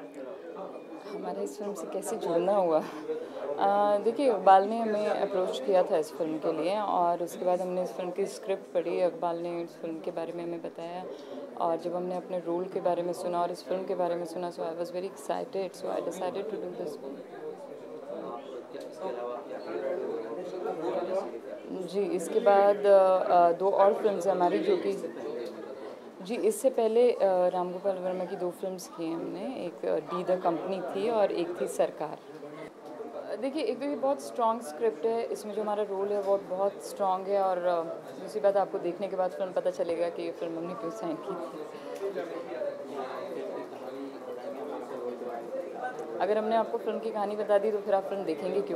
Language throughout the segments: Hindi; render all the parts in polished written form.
हमारा इस फिल्म से कैसे जुड़ना हुआ। देखिए, इकबाल ने हमें अप्रोच किया था इस फिल्म के लिए, और उसके बाद हमने इस फिल्म की स्क्रिप्ट पढ़ी। इकबाल ने इस फिल्म के बारे में हमें बताया, और जब हमने अपने रोल के बारे में सुना और इस फिल्म के बारे में सुना, so I was very excited, so I decided to do this film. जी, इसके बाद दो और फिल्म्स हैं हमारी, जो कि जी, इससे पहले राम गोपाल वर्मा की दो फिल्म्स की हैं हमने। एक डी द कंपनी थी और एक थी सरकार। देखिए, एक तो ये बहुत स्ट्रॉन्ग स्क्रिप्ट है, इसमें जो हमारा रोल है वो बहुत स्ट्रॉन्ग है, और दूसरी बात, आपको देखने के बाद फिल्म पता चलेगा कि ये फिल्म हमने क्यों साइन की थी। अगर हमने आपको फिल्म की कहानी बता दी तो फिर आप फिल्म देखेंगे क्यों?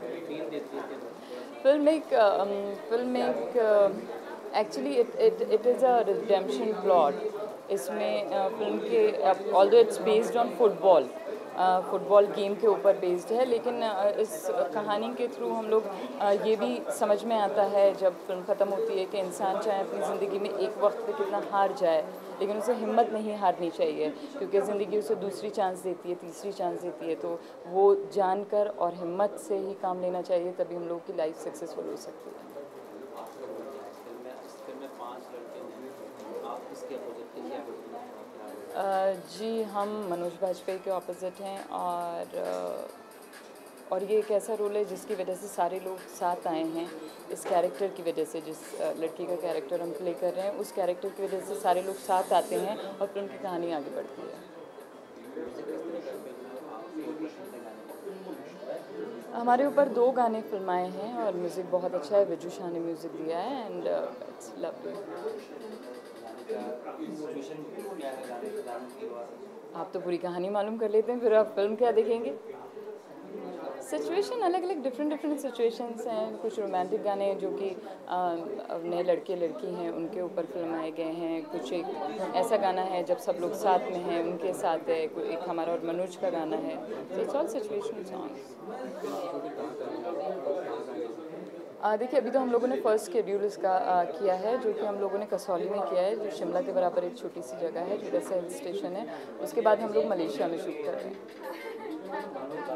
फिल्म एक actually it is a redemption plot. इसमें फिल्म के although it's based on football game के ऊपर बेस्ड है, लेकिन इस कहानी के थ्रू हम लोग ये भी समझ में आता है जब फिल्म ख़त्म होती है कि इंसान चाहे अपनी ज़िंदगी में एक वक्त पे कितना हार जाए, लेकिन उसे हिम्मत नहीं हारनी चाहिए, क्योंकि ज़िंदगी उसे दूसरी चांस देती है, तीसरी चांस देती है। तो वो जानकर और हिम्मत से ही काम लेना चाहिए, तभी हम लोग की लाइफ सक्सेसफुल हो सकती है। जी, हम मनोज बाजपेयी के ऑपोजिट हैं, और ये एक ऐसा रोल है जिसकी वजह से सारे लोग साथ आए हैं। इस कैरेक्टर की वजह से, जिस लड़की का कैरेक्टर हम प्ले कर रहे हैं, उस कैरेक्टर की वजह से सारे लोग साथ आते हैं और फिल्म की कहानी आगे बढ़ती है। हमारे ऊपर 2 गाने फिल्माए हैं और म्यूज़िक बहुत अच्छा है। विजू शाह ने म्यूज़िक दिया है, एंड इट्स लवली। आप तो पूरी कहानी मालूम कर लेते हैं, फिर आप फिल्म क्या देखेंगे? सिचुएशन अलग अलग, डिफरेंट सिचुएशंस हैं। कुछ रोमांटिक गाने हैं जो कि नए लड़के लड़की हैं उनके ऊपर फिल्माए गए हैं। कुछ एक ऐसा गाना है जब सब लोग साथ में हैं, उनके साथ है। एक हमारा और मनोज का गाना है। So it's all situational songs. देखिए, अभी तो हम लोगों ने फर्स्ट शेड्यूल इसका किया है, जो कि हम लोगों ने कसौली में किया है, जो शिमला के बराबर एक छोटी सी जगह है, छोटा सा हिल स्टेशन है। उसके बाद हम लोग मलेशिया में शूट कर रहे हैं।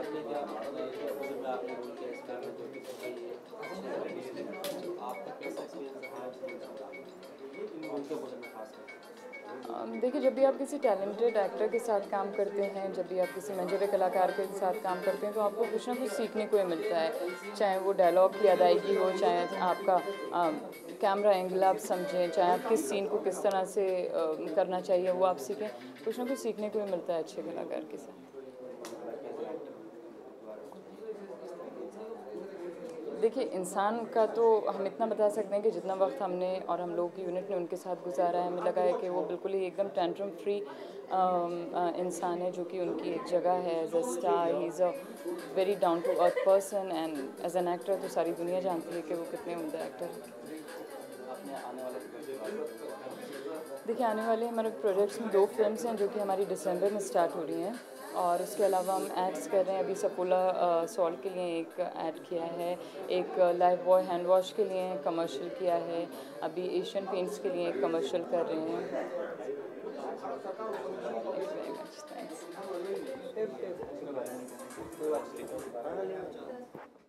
देखिए, जब भी आप किसी टैलेंटेड एक्टर के साथ काम करते हैं, जब भी आप किसी मंझे हुए कलाकार के साथ काम करते हैं, तो आपको कुछ ना कुछ सीखने को ही मिलता है। चाहे वो डायलॉग की अदायगी हो, चाहे आपका कैमरा एंगल आप समझें, चाहे आप किस सीन को किस तरह से करना चाहिए वो आप सीखें। कुछ ना कुछ सीखने को ही मिलता है अच्छे कलाकार के साथ। देखिए, इंसान का तो हम इतना बता सकते हैं कि जितना वक्त हमने और हम लोगों की यूनिट ने उनके साथ गुजारा है, हमें लगा है कि वो बिल्कुल ही एकदम टेंट्रम फ्री इंसान है, जो कि उनकी एक जगह है as a star. He is a very down to earth person, and as an actor तो सारी दुनिया जानती है कि वो कितने उम्दा एक्टर हैं। देखिए, आने वाले हमारे प्रोजेक्ट्स में 2 फिल्म्स हैं जो कि हमारी दिसंबर में स्टार्ट हो रही हैं, और उसके अलावा हम एड्स कर रहे हैं। अभी सफोला सॉल्ट के लिए एक ऐड किया है, एक लाइफ बॉय हैंड वॉश के लिए कमर्शियल किया है, अभी एशियन पेंट्स के लिए एक कमर्शियल कर रहे हैं। थैंक्स।